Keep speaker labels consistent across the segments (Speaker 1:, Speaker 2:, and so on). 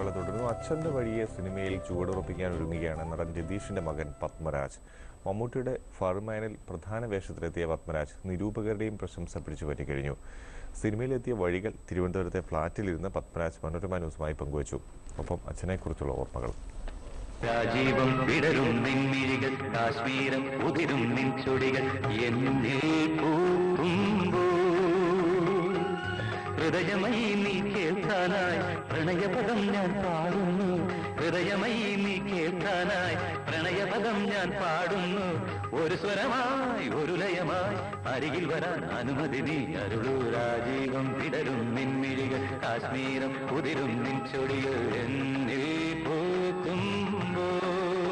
Speaker 1: വാർത്തകൾ തുടരുന്നു. അച്ഛൻ്റെ വഴിയെ സിനിമയിൽ ചുവടുറപ്പിക്കാൻ ഒരുങ്ങുകയാണ് നടൻ രതീഷിന്റെ മകൻ പത്മരാജ്. മമ്മൂട്ടിയുടെ ഫയർമാനിൽ പ്രധാന വേഷത്തിലെത്തിയ പത്മരാജ് നിരൂപകരുടെയും പ്രശംസ പിടിച്ചു പറ്റിക്കഴിഞ്ഞു. സിനിമയിലെത്തിയ വഴികൾ തിരുവനന്തപുരത്തെ ഫ്ളാറ്റിലിരുന്ന് പത്മരാജ് മനോരമ ന്യൂസുമായി പങ്കുവച്ചു. ഒപ്പം അച്ഛനെക്കുറിച്ചുള്ള ഓർമ്മകൾ.
Speaker 2: രാജീവം വിടരും നിൻമിഴികൾ, കാശ്മീരം ഉതിരും നിൻ ചുടികൾ, എന്നിൽ പൂക്കുമ്പോൾ ഹൃദയമയി നീ കേൾക്കാനായി പ്രണയപദം ഞാൻ പാടുന്നു. ഹൃദയമയി നീ കേൾക്കാനായി പ്രണയപദം ഞാൻ പാടുന്നു. ഒരു സ്വരമായി ഒരു ലയമായി അരികിൽ വരാൻ അനുമതി നീ അരുളൂ. രാജീവം വിടരും നിൻമിഴികൾ, കാശ്മീരം ഉതിരും നിൻ ചുടികൾ, എന്നിൽ പൂക്കുമ്പോൾ.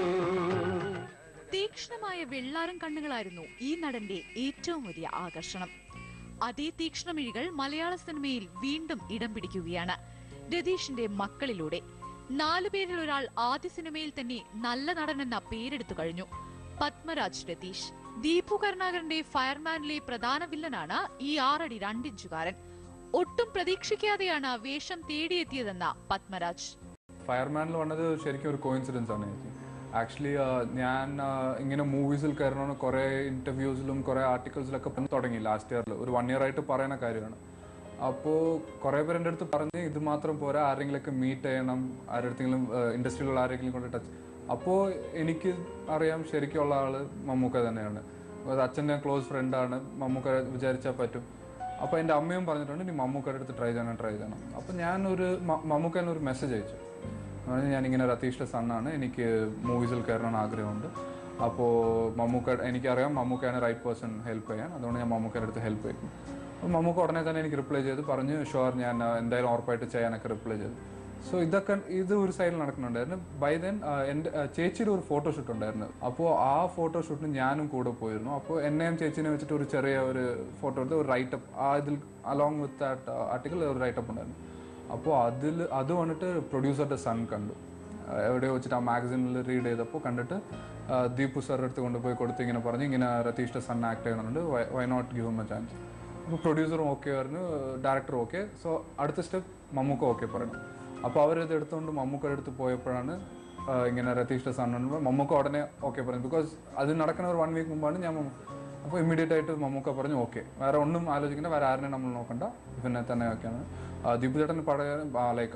Speaker 3: തീക്ഷ്ണമായ വെള്ളാരം കണ്ണുകളായിരുന്നു ഈ നടന്റെ ഏറ്റവും വലിയ ആകർഷണം. അതേ തീക്ഷ്ണമിഴികൾ മലയാള സിനിമയിൽ വീണ്ടും ഇടം പിടിക്കുകയാണ് രതീഷിന്റെ മക്കളിലൂടെ. 4 പേരിൽ ഒരാൾ ആദ്യ സിനിമയിൽ തന്നെ നല്ല നടനെന്ന പേരെടുത്തു കഴിഞ്ഞു. പത്മരാജ് രതീഷ്. ദീപു കരുണാകരന്റെ ഫയർമാനിലെ പ്രധാന വില്ലനാണ് ഈ 6 അടി 2 ഇഞ്ചുകാരൻ. ഒട്ടും പ്രതീക്ഷിക്കാതെയാണ് വേഷം തേടിയെത്തിയതെന്ന പത്മരാജ്.
Speaker 4: ഫയർമാനിൽ വന്നത് ശരിക്കും ഒരു കോയിൻസിഡൻസ് ആണ് എനിക്ക്. ആക്ച്വലി ഞാൻ ഇങ്ങനെ മൂവീസിൽ കയറണമെന്ന് കുറേ ഇൻ്റർവ്യൂസിലും കുറേ ആർട്ടിക്കിൾസിലൊക്കെ തുടങ്ങി ലാസ്റ്റ് ഇയറിൽ. ഒരു 1 year ആയിട്ട് പറയുന്ന കാര്യമാണ്. അപ്പോൾ കുറേ പേര് എൻ്റെ അടുത്ത് പറഞ്ഞ് ഇത് മാത്രം പോരാ, ആരെങ്കിലുമൊക്കെ മീറ്റ് ചെയ്യണം, ആരെടുത്തെങ്കിലും ഇൻഡസ്ട്രിയിലുള്ള ആരെങ്കിലും കൊണ്ട് ടച്ച്. അപ്പോൾ എനിക്ക് അറിയാം ശരിക്കുള്ള ആൾ മമ്മൂക്ക തന്നെയാണ്. അച്ഛൻ്റെ ക്ലോസ് ഫ്രണ്ടാണ്. മമ്മൂക്ക വിചാരിച്ചാൽ പറ്റും. അപ്പോൾ എൻ്റെ അമ്മയും പറഞ്ഞിട്ടുണ്ട് നീ മമ്മൂക്കയുടെ അടുത്ത് ട്രൈ ചെയ്യണം. അപ്പോൾ ഞാനൊരു മമ്മൂക്കനൊരു മെസ്സേജ് അയച്ചു. ഞാനിങ്ങനെ രതീഷിൻ്റെ സണ്ണാണ്, എനിക്ക് മൂവീസിൽ കയറണമെന്ന് ആഗ്രഹമുണ്ട്. അപ്പോൾ എനിക്കറിയാം മമ്മൂക്കയാണ് റൈറ്റ് പേഴ്സൺ ഹെൽപ്പ് ചെയ്യാൻ, അതുകൊണ്ട് ഞാൻ മമ്മൂക്കയുടെ അടുത്ത് ഹെൽപ്പ് ചെയ്തു. അപ്പോൾ മമ്മൂക്ക ഉടനെ തന്നെ എനിക്ക് റിപ്ലൈ ചെയ്ത് പറഞ്ഞു ഷുവർ ഞാൻ എന്തായാലും ഉറപ്പായിട്ട് ചെയ്യാനൊക്കെ റിപ്ലൈ ചെയ്തു. സോ ഇത് ഒരു സൈഡിൽ നടക്കുന്നുണ്ടായിരുന്നു. ബൈ ദെൻ എൻ്റെ ചേച്ചിയുടെ ഒരു ഫോട്ടോഷൂട്ട് ഉണ്ടായിരുന്നു. അപ്പോൾ ആ ഫോട്ടോഷൂട്ടിന് ഞാനും കൂടെ പോയിരുന്നു. അപ്പോൾ എന്നെയും ചേച്ചീനെ വെച്ചിട്ട് ഒരു ചെറിയ ഒരു ഫോട്ടോ എടുത്ത് ഒരു റൈറ്റപ്പ് ഇതിൽ അലോങ് വിത്ത് ദാറ്റ് ആർട്ടിക്കിൾ ഒരു റൈറ്റപ്പ് ഉണ്ടായിരുന്നു. അപ്പോൾ അത് വന്നിട്ട് പ്രൊഡ്യൂസറുടെ സൺ കണ്ടു. എവിടെയോ വെച്ചിട്ട് ആ മാഗസിനിൽ റീഡ് ചെയ്തപ്പോൾ കണ്ടിട്ട് ദീപു സാറിൻ്റെ അടുത്ത് കൊണ്ടുപോയി കൊടുത്ത് ഇങ്ങനെ പറഞ്ഞു ഇങ്ങനെ രതീഷിൻ്റെ സൺ ആക്ട് ചെയ്യണമെന്നുണ്ട്, why not give him a chance. അപ്പോൾ പ്രൊഡ്യൂസറും ഓക്കെ പറഞ്ഞു, ഡയറക്ടറും ഓക്കെ. സോ അടുത്ത സ്റ്റെപ്പ് മമ്മൂക്ക ഓക്കെ പറയണം. അപ്പോൾ അവരിത് എടുത്തുകൊണ്ട് മമ്മൂക്കയുടെ അടുത്ത് പോയപ്പോഴാണ് ഇങ്ങനെ രതീഷിൻ്റെ സൺ ഉണ്ട്. മമ്മൂക്ക ഉടനെ ഓക്കെ പറഞ്ഞു. ബിക്കോസ് അത് നടക്കുന്ന ഒരു 1 week മുമ്പാണ് ഞാൻ. അപ്പോൾ ഇമ്മീഡിയറ്റ് ആയിട്ട് മമ്മൂക്ക പറഞ്ഞു ഓക്കെ, വേറെ ഒന്നും ആലോചിക്കേണ്ട, വേറെ ആരെയും നമ്മൾ നോക്കണ്ട, പിന്നെ തന്നെ ഒക്കെയാണ്. ദീപു ചേട്ടൻ ലൈക്ക്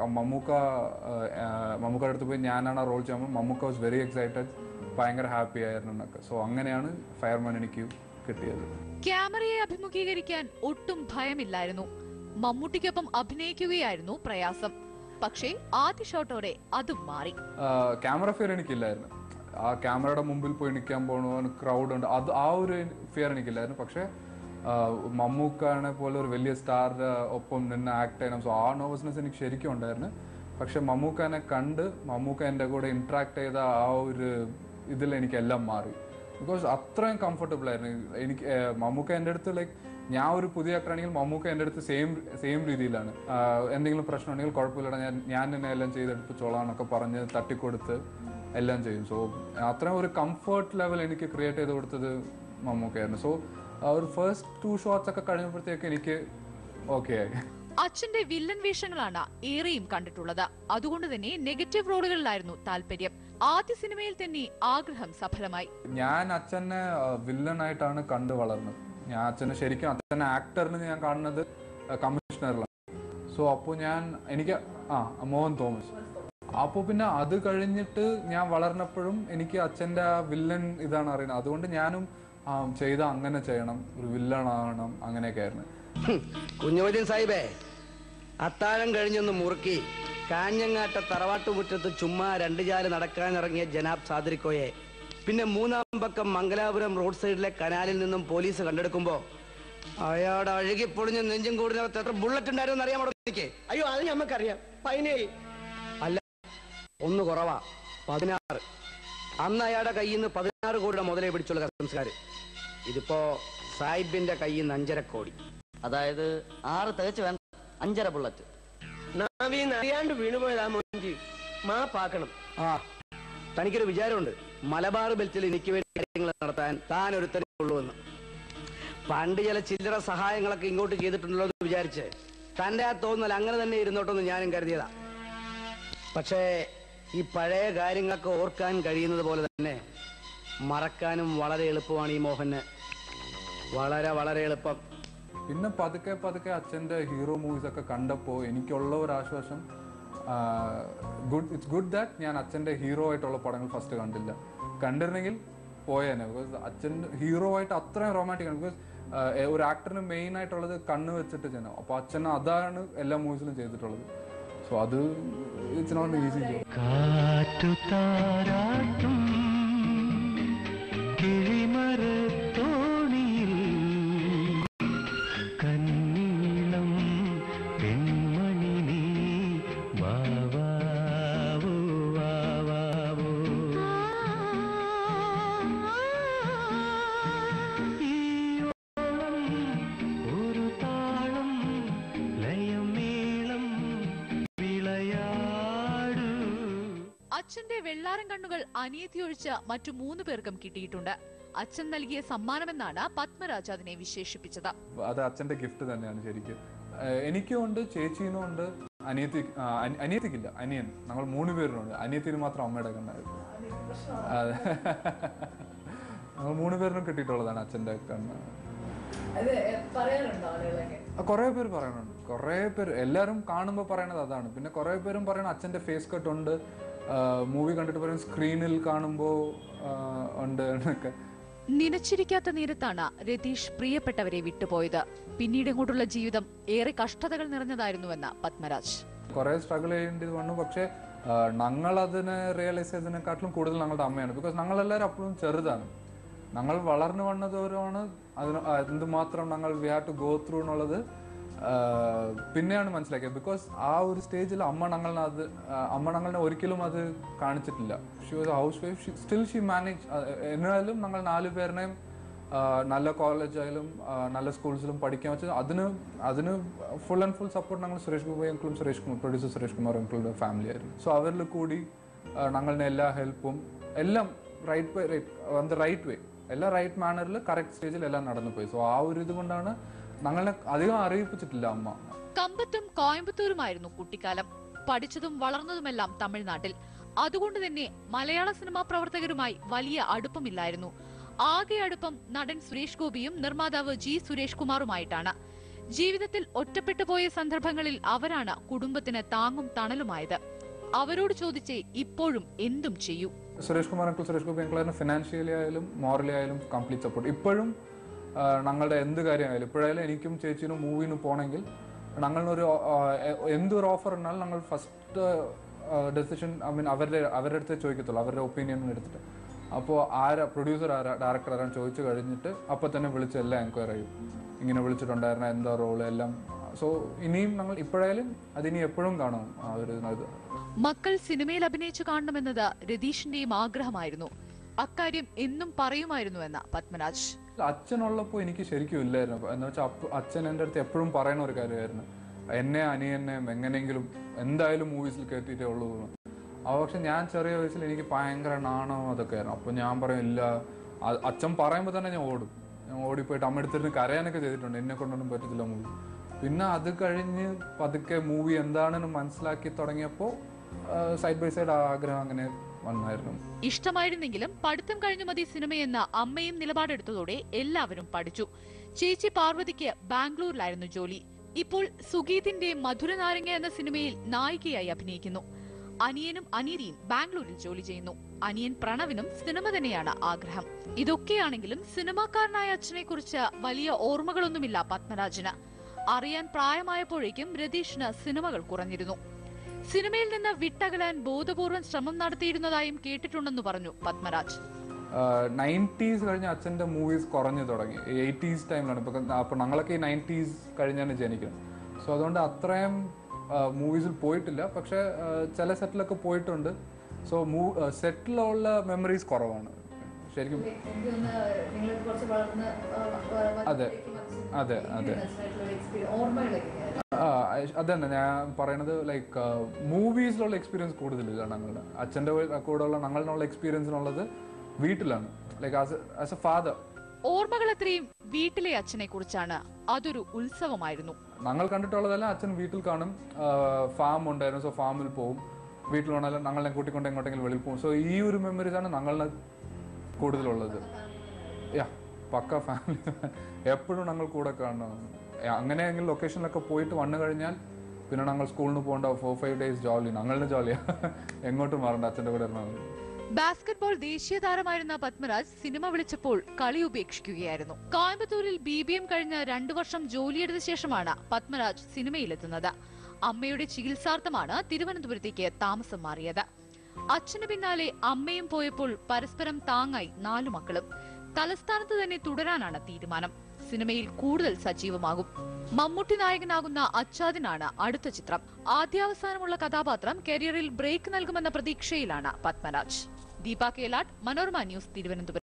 Speaker 4: മമ്മൂക്കയുടെ അടുത്ത് പോയി ഞാനാണ് ആ റോൾ ചെയ്യുമ്പോൾ മമ്മൂക്ക വാസ് വെരി എക്സൈറ്റഡ്, ഭയങ്കര ഹാപ്പി ആയിരുന്നു എന്നൊക്കെ. സോ അങ്ങനെയാണ് ഫയർമാൻ എനിക്ക് കിട്ടിയത്.
Speaker 3: ക്യാമറയെ അഭിമുഖീകരിക്കാൻ ഒട്ടും ഭയമില്ലായിരുന്നു. മമ്മൂട്ടിക്കൊപ്പം അഭിനയിക്കുകയായിരുന്നു പ്രയാസം. പക്ഷേ ആദ്യ ഷോട്ടോടെ അതും മാറി.
Speaker 4: ക്യാമറ ഫിയർ എനിക്കില്ലായിരുന്നു. ആ ക്യാമറയുടെ മുമ്പിൽ പോയി നിൽക്കാൻ പോകണോ, ക്രൗഡ് ഉണ്ട്, ആ ഒരു ഫിയർ എനിക്കില്ലായിരുന്നു. പക്ഷേ മമ്മൂക്കാനെ പോലെ ഒരു വലിയ സ്റ്റാറിൻ്റെ ഒപ്പം നിന്ന് ആക്ട് ചെയ്യണം. സോ ആ നെർവസ്നെസ് എനിക്ക് ശരിക്കും ഉണ്ടായിരുന്നു. പക്ഷെ മമ്മൂക്കാനെ കണ്ട് മമ്മൂക്ക എൻ്റെ കൂടെ ഇൻട്രാക്ട് ചെയ്ത ആ ഒരു ഇതിൽ എനിക്കെല്ലാം മാറി. ബിക്കോസ് അത്രയും കംഫർട്ടബിൾ ആയിരുന്നു എനിക്ക്. മമ്മൂക്ക എൻ്റെ അടുത്ത് ലൈക്ക് ഞാൻ ഒരു പുതിയ ആക്ടറാണെങ്കിൽ മമ്മൂക്ക എൻ്റെ അടുത്ത് സെയിം രീതിയിലാണ്. എന്തെങ്കിലും പ്രശ്നം ഉണ്ടെങ്കിൽ കുഴപ്പമില്ല, ഞാൻ തന്നെ എല്ലാം ചെയ്തെടുപ്പിച്ചോളാം എന്നൊക്കെ പറഞ്ഞ് തട്ടിക്കൊടുത്ത് എല്ലാം ചെയ്യും. സോ അത്രയും ഒരു കംഫർട്ട് ലെവൽ എനിക്ക് ക്രിയേറ്റ് ചെയ്ത് കൊടുത്തത് മമ്മൂക്കയായിരുന്നു. സോ ഒരു ഫസ്റ്റ് 2 shots ഒക്കെ കഴിഞ്ഞപ്പോഴത്തേക്ക് എനിക്ക് ഓക്കെ ആയി.
Speaker 3: അച്ഛന്റെ വില്ലൻ വേഷങ്ങളാണ് ഏറെയും കണ്ടിട്ടുള്ളത്. അതുകൊണ്ട് തന്നെ നെഗറ്റീവ് റോളുകളിലായിരുന്നു താല്പര്യം. ആദ്യ സിനിമയിൽ തന്നെ ആഗ്രഹം സഫലമായി.
Speaker 4: ഞാൻ അച്ഛനെ വില്ലനായിട്ടാണ് കണ്ടു വളർന്നത്. ഞാൻ അച്ഛനെ ആക്ടറിന് ഞാൻ കാണുന്നത് കമ്മീഷണറിലാണ്. സോ അപ്പോൾ എനിക്ക് മോഹൻ തോമസ്. അപ്പോൾ പിന്നെ അത് കഴിഞ്ഞിട്ട് ഞാൻ വളർന്നപ്പോഴും എനിക്ക് അച്ഛൻ്റെ ആ വില്ലൻ ഇതാണ് അറിയുന്നത്. അതുകൊണ്ട് ഞാനും ചെയ്ത അങ്ങനെ ചെയ്യണം, ഒരു വില്ലനാകണം, അങ്ങനെയൊക്കെ ആയിരുന്നു.
Speaker 5: കുഞ്ഞുമൊയ്തീൻ സാഹിബേ, അത്താഴം കഴിഞ്ഞൊന്ന് മുറുക്കി കാഞ്ഞങ്ങാട്ട തറവാട്ടുമുറ്റത്ത് ചുമ്മാ 2 ചാല് നടക്കാനിറങ്ങിയ ജനാബ് സാദിരിക്കോയെ പിന്നെ 3-ാം പക്കം മംഗലാപുരം റോഡ് സൈഡിലെ കനാലിൽ നിന്നും പോലീസ് കണ്ടെടുക്കുമ്പോ അയാളുടെ അഴുകിപ്പൊളിഞ്ഞ നെഞ്ചും കൂടിനകത്ത് എത്ര ബുള്ളറ്റ് ഉണ്ടായിരുന്നു അറിയാമോ എനിക്ക്?
Speaker 6: അയ്യോ അത് ഞമ്മക്കറിയാം. 17
Speaker 5: അല്ല, 1 കുറവാ, 16. അന്ന് അയാളുടെ കയ്യിൽ നിന്ന് 16 കോടിയുടെ മുതലേ പിടിച്ചുള്ള കസ്റ്റംസുകാർ. ഇതിപ്പോ സാഹിബിന്റെ കയ്യിൽ നിന്ന് 5.5 കോടി.
Speaker 7: അതായത് 6 തികച്ച് വേണ്ട, 5.5 ബുള്ളറ്റ്.
Speaker 6: നാവീന്ന് അറിയാണ്ട് വീണുപോയതാ മോൻജി, മാപ്പാക്കണം.
Speaker 5: തനിക്കൊരു വിചാരമുണ്ട് മലബാർ ബെൽറ്റിൽ എനിക്ക് വേണ്ടി കാര്യങ്ങൾ നടത്താൻ താൻ ഒരുത്തരേ ഉള്ളൂ എന്ന്. പണ്ട് ചില ചില്ലറ സഹായങ്ങളൊക്കെ ഇങ്ങോട്ട് ചെയ്തിട്ടുണ്ടല്ലോ എന്ന് വിചാരിച്ച് തന്റെ ആ തോന്നൽ അങ്ങനെ തന്നെ ഇരുന്നോട്ടെന്ന് ഞാനും കരുതിയതാ. പക്ഷേ ഈ പഴയ കാര്യങ്ങളൊക്കെ ഓർക്കാൻ കഴിയുന്നത് പോലെ തന്നെ മറക്കാനും വളരെ എളുപ്പമാണ് ഈ മോഹന്. വളരെ വളരെ എളുപ്പം.
Speaker 4: പിന്നെ പതുക്കെ പതുക്കെ അച്ഛൻ്റെ ഹീറോ മൂവീസ് ഒക്കെ കണ്ടപ്പോൾ എനിക്കുള്ള ഒരു ആശ്വാസം, ഇറ്റ്സ് ഗുഡ് ദാറ്റ് ഞാൻ അച്ഛൻ്റെ ഹീറോ ആയിട്ടുള്ള പടങ്ങൾ ഫസ്റ്റ് കണ്ടില്ല. കണ്ടിരുന്നെങ്കിൽ പോയേനെ. ബിക്കോസ് അച്ഛൻ ഹീറോ ആയിട്ട് അത്രയും റൊമാൻറ്റിക് ആണ്. ബിക്കോസ് ഒരു ആക്ടറിന് മെയിൻ ആയിട്ടുള്ളത് കണ്ണ് വെച്ചിട്ട് ചെയ്യണം. അപ്പോൾ അച്ഛൻ അതാണ് എല്ലാ മൂവീസിലും ചെയ്തിട്ടുള്ളത്. സോ അത് ഇറ്റ്സ് നോട്ട് ഈസി.
Speaker 3: അച്ഛന്റെ വെള്ളാരം കണ്ണുകൾ അനിയത്തി ഒഴിച്ച് മറ്റു 3 പേർക്കും കിട്ടിയിട്ടുണ്ട്. അച്ഛൻ നൽകിയ സമ്മാനമെന്നാണ് പത്മരാജ് അതിനെ വിശേഷിപ്പിച്ചത്.
Speaker 4: അത് അച്ഛന്റെ ഗിഫ്റ്റ് തന്നെയാണ് ശരിക്കും. എനിക്കും ഉണ്ട്, ചേച്ചീനും ഉണ്ട്, അനിയത്തിക്കില്ല, അനിയൻ. ഞങ്ങൾ 3 പേരിനുണ്ട്. അനിയത്തിന് മാത്രം അമ്മയുടെ കണ്ണായിരുന്നു. അതെ, ഞങ്ങൾ 3 പേരിനും കിട്ടിയിട്ടുള്ളതാണ് അച്ഛന്റെ കണ്ണ്. കുറെ പേര് പറയാനുണ്ട്. കുറെ പേര് എല്ലാരും കാണുമ്പോൾ പറയണത് അതാണ്. പിന്നെ കുറെ പേരും പറയണ അച്ഛന്റെ ഫേസ് കട്ട് ഉണ്ട്, മൂവി കണ്ടിട്ട് പറയും സ്ക്രീനിൽ കാണുമ്പോ ഉണ്ട് എന്നൊക്കെ.
Speaker 3: നനച്ചിരിക്കാത്ത നേരത്താണ് രതീഷ് പ്രിയപ്പെട്ടവരെ വിട്ടുപോയത്. പിന്നീട് ഇങ്ങോട്ടുള്ള ജീവിതം ഏറെ കഷ്ടതകൾ നിറഞ്ഞതായിരുന്നുവെന്ന് പത്മരാജ്.
Speaker 4: കുറെ സ്ട്രഗിൾ ചെയ്യേണ്ടി വന്നു. പക്ഷെ ഞങ്ങൾ അതിനെ റിയലൈസ് ചെയ്തതിനെക്കാട്ടിലും കൂടുതൽ ഞങ്ങളുടെ അമ്മയാണ്. ബിക്കോസ് ഞങ്ങളെല്ലാവരും അപ്പോഴും ചെറുതാണ്. ഞങ്ങൾ വളർന്നു വന്നതോരാണ് അതിന് എന്തുമാത്രം ഞങ്ങൾ we have to go through എന്നുള്ളത് പിന്നെയാണ് മനസ്സിലാക്കിയത്. ബിക്കോസ് ആ ഒരു സ്റ്റേജിൽ അമ്മ ഞങ്ങളെ ഒരിക്കലും അത് കാണിച്ചിട്ടില്ല. She was a housewife. Still she manage. എന്നാലും ഞങ്ങൾ 4 പേരുടെയും നല്ല കോളേജായാലും നല്ല സ്കൂൾസിലും പഠിക്കാൻ വെച്ചാൽ അതിന് ഫുൾ ആൻഡ് ഫുൾ സപ്പോർട്ട് ഞങ്ങൾ സുരേഷ് ഗോപി അങ്കിളും പ്രൊഡ്യൂസർ സുരേഷ് കുമാർ അങ്കിളുടെ ഫാമിലി ആയിരുന്നു. സോ അവരിൽ കൂടി ഞങ്ങളുടെ എല്ലാ ഹെൽപ്പും എല്ലാം റൈറ്റ് വേ എല്ലാ റൈറ്റ് മാനറിൽ കറക്റ്റ് സ്റ്റേജിൽ എല്ലാം നടന്നു പോയി. സോ ആ ഒരു ഇതുകൊണ്ടാണ് ഞങ്ങളെ അധികം അറിയിപ്പിച്ചിട്ടില്ല അമ്മ.
Speaker 3: കമ്പത്തും കോയമ്പത്തൂരുമായിരുന്നു കുട്ടിക്കാലം. പഠിച്ചതും വളർന്നതുമെല്ലാം തമിഴ്നാട്ടിൽ. അതുകൊണ്ട് തന്നെ മലയാള സിനിമാ പ്രവർത്തകരുമായി വലിയ അടുപ്പമില്ലായിരുന്നു. ആകെ അടുപ്പം നടൻ സുരേഷ് ഗോപിയും നിർമ്മാതാവ് ജി സുരേഷ് കുമാറുമായിട്ടാണ്. ജീവിതത്തിൽ ഒറ്റപ്പെട്ടു പോയ സന്ദർഭങ്ങളിൽ അവരാണ് കുടുംബത്തിന് താങ്ങും തണലുമായത്. അവരോട് ചോദിച്ചേ ഇപ്പോഴും എന്തും ചെയ്യൂ.
Speaker 4: സുരേഷ് ഗോപി അങ്കിളായിരുന്നു ഫിനാൻഷ്യലി ആയാലും മോറലി ആയാലും കംപ്ലീറ്റ് സപ്പോർട്ട്. ഇപ്പോഴും ഞങ്ങളുടെ എന്ത് കാര്യമായാലും ഇപ്പോഴായാലും എനിക്കും ചേച്ചിനും മൂവിനും പോകണമെങ്കിൽ ഞങ്ങളൊരു എന്തൊരു ഓഫർ ഉണ്ടെങ്കിലും ഞങ്ങൾ ഫസ്റ്റ് ഡെസിഷൻ അവരുടെ അടുത്ത് ചോദിക്കത്തുള്ളൂ, അവരുടെ ഒപ്പീനിയൻ എടുത്തിട്ട്. അപ്പോൾ പ്രൊഡ്യൂസർ ഡയറക്ടർ ആരാണ് ചോദിച്ചു കഴിഞ്ഞിട്ട് അപ്പോൾ തന്നെ വിളിച്ച് എല്ലാം എൻക്വയറി ചെയ്യും. ഇങ്ങനെ വിളിച്ചിട്ടുണ്ടായിരുന്ന എന്താ റോള് എല്ലാം. സോ ഇനിയും ഞങ്ങൾ ഇപ്പോഴായാലും അതിനി എപ്പോഴും കാണും ആ ഒരു ഇത്.
Speaker 3: മക്കൾ സിനിമയിൽ അഭിനയിച്ചു കാണണമെന്നത് രതീഷിന്റെയും ആഗ്രഹമായിരുന്നു. അക്കാര്യം എന്നും പറയുമായിരുന്നുവെന്ന പത്മരാജ്.
Speaker 4: അച്ഛനുള്ളപ്പോൾ എനിക്ക് ശരിക്കും ഇല്ലായിരുന്നു. എന്ന് വെച്ചാൽ അച്ഛൻ എൻ്റെ അടുത്ത് എപ്പോഴും പറയുന്ന ഒരു കാര്യമായിരുന്നു, എന്നെ അനിയനെ എങ്ങനെയെങ്കിലും എന്തായാലും മൂവീസിൽ കയറ്റിയിട്ടേ ഉള്ളൂ. പക്ഷെ ഞാൻ ചെറിയ വയസ്സിൽ എനിക്ക് ഭയങ്കര നാണോ അതൊക്കെ ആയിരുന്നു. അപ്പോൾ ഞാൻ പറയും ഇല്ല. അച്ഛൻ പറയുമ്പോൾ തന്നെ ഞാൻ ഓടിപ്പോയിട്ട് അമ്മ എടുത്തിട്ട് കരയാനൊക്കെ ചെയ്തിട്ടുണ്ട്. എന്നെ കൊണ്ടൊന്നും പറ്റത്തില്ല മൂവി. പിന്നെ അത് കഴിഞ്ഞ് പതുക്കെ മൂവി എന്താണെന്ന് മനസ്സിലാക്കി തുടങ്ങിയപ്പോൾ സൈഡ് ബൈ സൈഡ് ആഗ്രഹം അങ്ങനെ വന്നായിരുന്നു.
Speaker 3: ഇഷ്ടമായിരുന്നെങ്കിലും പഠിത്തം കഴിഞ്ഞു മതി സിനിമയെന്ന അമ്മയും നിലപാടെടുത്തതോടെ എല്ലാവരും പഠിച്ചു. ചേച്ചി പാർവതിക്ക് ബാംഗ്ലൂരിലായിരുന്നു ജോലി. ഇപ്പോൾ സുഗീതിന്റെ മധുരനാരങ്ങ എന്ന സിനിമയിൽ നായികയായി അഭിനയിക്കുന്നു. അനിയനും അനീതിയും ബാംഗ്ലൂരിൽ ജോലി ചെയ്യുന്നു. അനിയൻ പ്രണവിനും സിനിമ തന്നെയാണ് ആഗ്രഹം. ഇതൊക്കെയാണെങ്കിലും സിനിമാക്കാരനായ അച്ഛനെ കുറിച്ച് വലിയ ഓർമ്മകളൊന്നുമില്ല പത്മരാജിന്. അറിയാൻ പ്രായമായപ്പോഴേക്കും രതീഷിന് സിനിമകൾ കുറഞ്ഞിരുന്നു. സിനിമയിൽ നിന്ന് വിട്ടകലാൻ ബോധപൂർവം ശ്രമം നടത്തിയിരുന്നതായും കേട്ടിട്ടുണ്ടെന്ന് പറഞ്ഞു പത്മരാജ്.
Speaker 4: 90s കഴിഞ്ഞ അച്ഛൻ്റെ മൂവീസ് കുറഞ്ഞു തുടങ്ങി. 80s ടൈമിലാണ്. അപ്പോൾ ഞങ്ങളൊക്കെ 90s കഴിഞ്ഞാണ് ജനിക്കുന്നത്. സോ അതുകൊണ്ട് അത്രയും മൂവീസിൽ പോയിട്ടില്ല. പക്ഷെ ചില സെറ്റിലൊക്കെ പോയിട്ടുണ്ട്. സോ സെറ്റിലുള്ള മെമ്മറീസ് കുറവാണ് ശരിക്കും. അതെ അതെ അതെ അതന്നെ ഞാൻ പറയണത്. ലൈക്ക് മൂവീസിലുള്ള എക്സ്പീരിയൻസ് കൂടുതലില്ല ഞങ്ങളുടെ. അച്ഛൻ്റെ കൂടെയുള്ള ഞങ്ങളുള്ള എക്സ്പീരിയൻസിനുള്ളത് വീട്ടിലാണ്. Like as a father.
Speaker 3: ഓർമ്മകൾ അത്രയും വീട്ടിലെ അച്ഛനെ കുറിച്ചാണ്. അതൊരു ഉത്സവമായിരുന്നു.
Speaker 4: ഞങ്ങൾ കണ്ടിട്ടുള്ളതെല്ലാം അച്ഛൻ വീട്ടിൽ കാണും. ഫാം ഉണ്ടായിരുന്നു. സോ ഫാമിൽ പോവും. വീട്ടിലുണ്ടെങ്കിലും ഞങ്ങളെ കൂട്ടിക്കൊണ്ട് എങ്ങോട്ടെങ്കിലും വെളിയിൽ പോകും. സോ ഈ ഒരു മെമ്മറീസാണ് ഞങ്ങളുടെ കൂടുതലുള്ളത്. പക്ക ഫാമിലി, എപ്പോഴും ഞങ്ങൾ കൂടെ കാണണം. അങ്ങനെയെങ്കിലും ലൊക്കേഷനിലൊക്കെ പോയിട്ട് വന്നു കഴിഞ്ഞാൽ പിന്നെ ഞങ്ങൾ സ്കൂളിൽ നിന്ന് പോകണ്ട 4-5 days ജോലി, ഞങ്ങളുടെ ജോലിയാണ്. എങ്ങോട്ടും മാറണ്ട, അച്ഛൻ്റെ കൂടെ ഇരുന്നാൽ മതി.
Speaker 3: ബാസ്കറ്റ്ബോൾ ദേശീയ താരമായിരുന്ന പത്മരാജ് സിനിമ വിളിച്ചപ്പോൾ കളി ഉപേക്ഷിക്കുകയായിരുന്നു. കോയമ്പത്തൂരിൽ BBM കഴിഞ്ഞ് 2 വർഷം ജോലിയെടുത്ത ശേഷമാണ് പത്മരാജ് സിനിമയിലെത്തുന്നത്. അമ്മയുടെ ചികിത്സാർത്ഥമാണ് തിരുവനന്തപുരത്തേക്ക് താമസം മാറിയത്. അച്ഛന് പിന്നാലെ അമ്മയും പോയപ്പോൾ പരസ്പരം താങ്ങായി 4 മക്കളും. തലസ്ഥാനത്ത് തന്നെ തുടരാനാണ് തീരുമാനം. സിനിമയിൽ കൂടുതൽ സജീവമാകും. മമ്മൂട്ടി നായകനാകുന്ന അച്ചാദിനാണ് അടുത്ത ചിത്രം. ആദ്യാവസാനമുള്ള കഥാപാത്രം കരിയറിൽ ബ്രേക്ക് നൽകുമെന്ന പ്രതീക്ഷയിലാണ് പത്മരാജ്. ദീപ കേലാട്ട്, മനോരമ ന്യൂസ്, തിരുവനന്തപുരം.